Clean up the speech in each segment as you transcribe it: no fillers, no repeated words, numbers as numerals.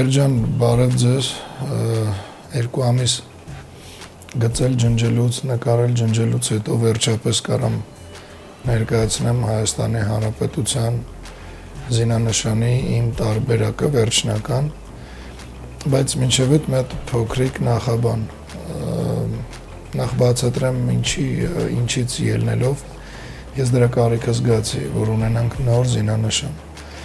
Մերջան բարև ձեզ, երկու ամիս գծել ջնջելուց, նկարել ջնջելուց հետո վերջապես կարամ ներկայացնեմ Հայաստանի Հանրապետության զինանշանի իմ տարբերակը վերջնական, բայց մինչև այդ մի հատ փոքրիկ նախաբան, նախ բացատրեմ ինչից ելնելով, ես դրա կարիքը զգացի, որ ունենանք նոր զինանշան։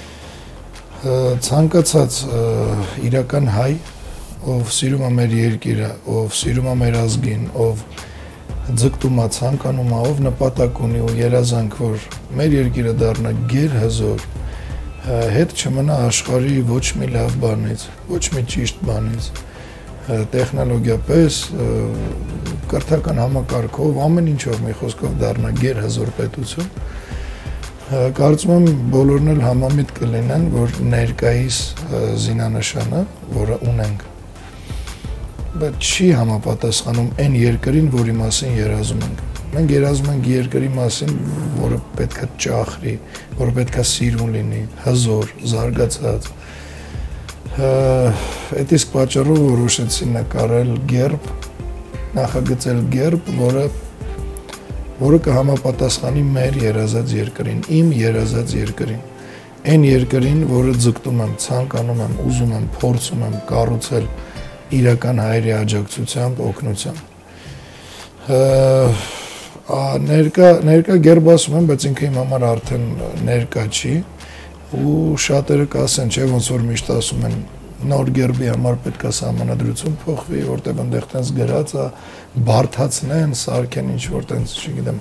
Ցանկացած իրական հայ, ով սիրում է մեր երկիրը, ով սիրում է մեր ազգին, ով ձգտում է, ցանկանում է, ով նպատակ ունի ու երազանք, որ մեր երկիրը դառնա գերհզոր, հետ չմնա աշխարհի ոչ մի լավ բանից, ոչ մի ճիշտ բանից, տեխնոլոգիապես, կրթական համակարգով, ամեն ինչով մի խոսքով դառնա գերհզոր պետություն։ Կարծում եմ բոլորն էլ համամիտ կլինեն, որ ներկայիս զինանշանը, որը ունենք, բայց չի համապատասխանում այն երկրին, որի մասին երազում ենք։ Մենք երազում ենք երկրի մասին, որը պետք է ճախրի, որը պետք է սիրուն լինի, հզոր, զարգացած։ Այդ իսկ պատճառով որոշեցի նկարել գերբ, նախագծել գերբ, որը կհամապատասխանի մեր երազած երկրին, իմ երազած երկրին, այն երկրին, որը ձգտում եմ, ցանկանում եմ, ուզում եմ, փորձում եմ կառուցել իրական հայերի աջակցությամբ, օգնությամբ։ Ներկա գերբ ասում եմ, բայց ինքը իմ համար արդեն ներկա չի, ու շատերը կասեն, չէ, ոնց որ միշտ ասում են, նոր գերբի համար պետք է սահմանադրություն փոխվի, որտեղ այնտեղ տենց գրած է, բարդացնեն, սարքեն ինչ-որ տենց, չգիտեմ։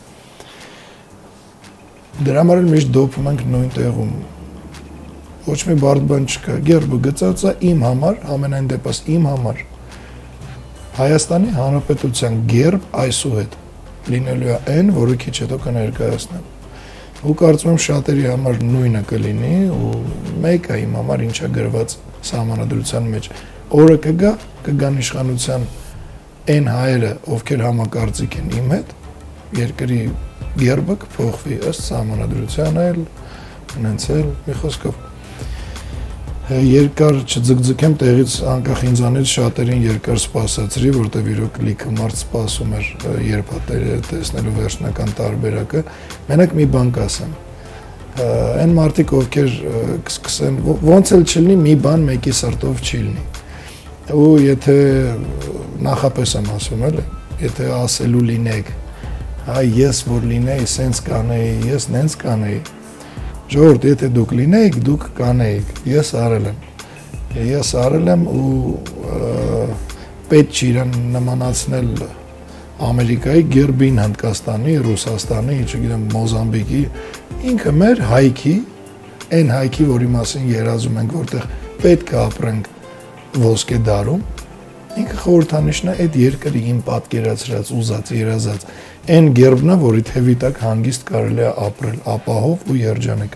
Դրա համար էլ միշտ դոփում ենք նույն տեղում։ Ոչ մի բարդ բան չկա։ Գերբը գծած է իմ համար, ամենայն դեպս իմ համար։ Հայաստանի Հանրապետության գերբ այսուհետ լինելու է այն, որը քիչ հետո կներկայացնեմ։ Ու կարծում եմ շատերի համար նույնը կլինի, ու մեկը իմ համար ինչա գրված սահմանադրության մեջ, օրը կգան իշխանության այն հայերը, ովքեր համակարծիք են իմ հետ, երկրի գերբը կփոխվի ըստ սահմանադրության էլ, հենց մի խոսքով։ Երկար չձգձգեմ տեղից անկախ ինձանից շատերին երկար սպասացրի, որտեղ իրոք լիքը մարդ սպասում էր, երբ տեսնելու վերջնական տարբերակը, մենակ մի բան կասեմ։ Այն մարդիկ, ովքեր կսկսեն, ոնց էլ չլինի, մի բան մեկի սրտով չի լինի։ Ու եթե նախապես եմ ասում, եթե ասելու լինեք, ես որ լինեի, սենց կանեի, ես նենց կանեի, ժողովուրդ, եթե դուք լինեիք, դուք կանեիք, ես արել եմ ու պետք չի իրան նմանացնել Ամերիկայի գերբին, Հնդկաստանի, Ռուսաստանի, չգիտեմ, Մոզամբիկի, ինքը մեր հայքի, այն հայքի, որի մասին երազում ենք, որտեղ պետք է ապրենք ոսկե դարում, ինքը խորհրդանիշն է այդ երկրի իմ պատկերացրած, ուզած, երազած, այն գերբն է, որի թևի տակ հանգիստ կարելի է ապրել, ապահով ու երջանիկ։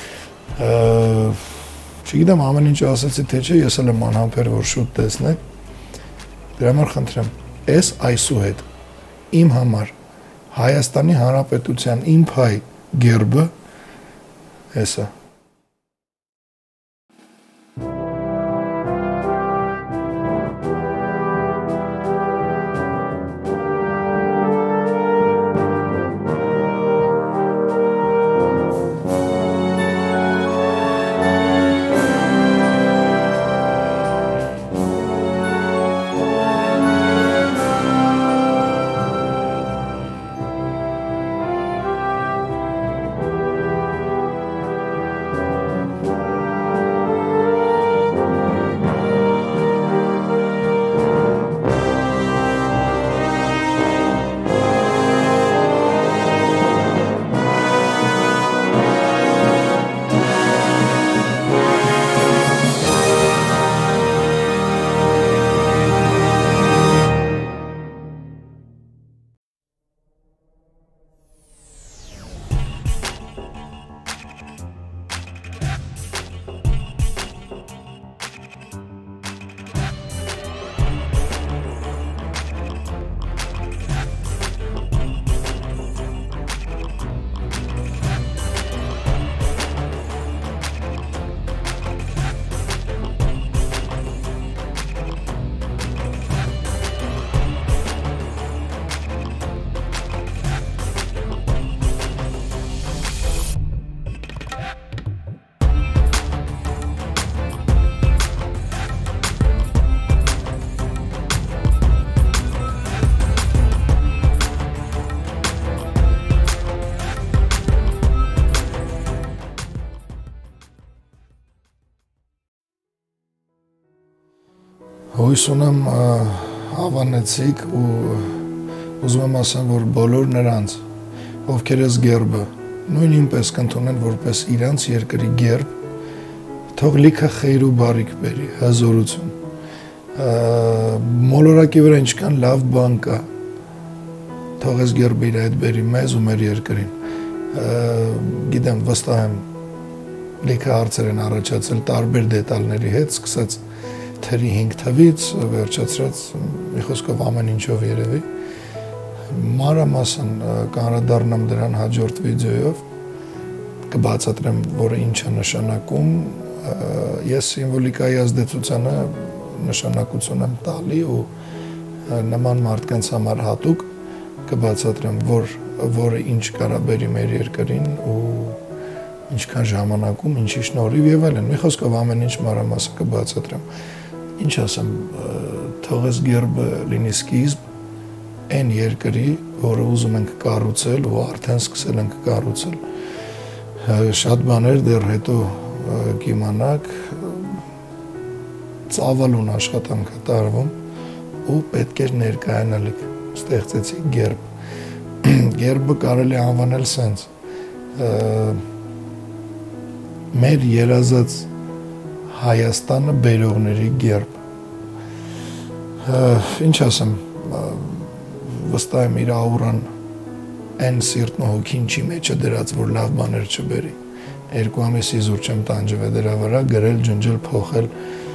Չգիտեմ, ամեն ինչ ասեցի, թե չէ, ես էլ եմ անհամբեր, որ շուտ տեսնեք, դրա համար խնդրեմ, այս այսուհետ իմ համար Հայաստանի Հանրապետության իմ հայ գերբը էսա։ հույս ունեմ հավանեցիք ու ուզում եմ ասեմ, որ բոլոր նրանց, ովքեր այս գերբը նույն ինպես կընդունեն որպես իրանց երկրի գերբ, թող լիքը խեյր ու բարիք բերի, հզորություն, մոլորակի վրա ինչքան լավ բան կա, թող այս գերբը իր հետ բերի մեզ ու մեր երկրին, գիտեմ, վստահ եմ, լիքը հարցեր են առաջացել տարբեր դետալների հետ, սկսած թերի 5 թվից, վերջացրած մի խոսքով ամեն ինչով երևի, մանրամասն կանդրադառնամ դրան հաջորդ վիդեոյով, կբացատրեմ, որը ինչ է նշանակում, ես սիմվոլիկայի ազդեցությանը նշանակություն եմ տալի ու նման մարդկանց համար հատուկ կբացատրեմ, որը ինչ կարա բերի մեր երկրին ու ինչքան ժամանակում, ինչի շնորհիվ եւ այլն։ Մի խոսքով ամեն ինչ մանրամասն կբացատրեմ։ Ինչ ասեմ, թող այս գերբը լինի սկիզբ այն երկրի, որը ուզում ենք կառուցել ու արդեն սկսել ենք կառուցել։ Շատ բաներ դեռ հետո կիմանաք, ծավալուն աշխատանք է տարվում ու պետք է ներկայանալիք, ստեղծեցի գերբ։ Գերբը կարելի է անվանել սենց, մեր երազած Հայաստանը բերողների գերբ։ Ինչ ասեմ, վստահ եմ իր աուրան այն սիրտն ու հոգին չի մեջը դրած, որ լավ բաներ չբերի։ 2 ամիս իզուր չեմ տանջվել դրա վրա, գրել, ջնջել, փոխել։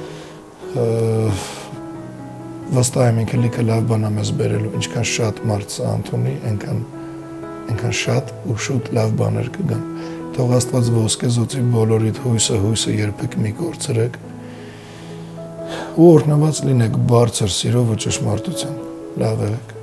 Վստահ եմ ինքը լիքը լավ բան է մեզ բերելու, ինչքան շատ մարդ Անտոնի, այնքան շատ ու շուտ լավ բաներ կգան։ Թող Աստված ոսկեզօծի բոլորիդ հույսը երբեք մի կորցրեք ու օրհնված լինեք բարձր սիրով ու ճշմարտությամբ։ Լավ եղեք։